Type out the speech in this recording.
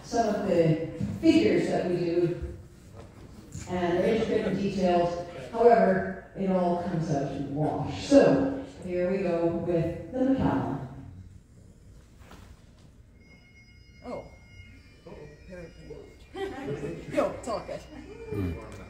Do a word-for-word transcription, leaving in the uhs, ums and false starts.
some of the figures that we do, and they're intricate and detailed. However, it all comes out to wash. So here we go with the Macallan. Oh. Oh, very good. No, it's all good.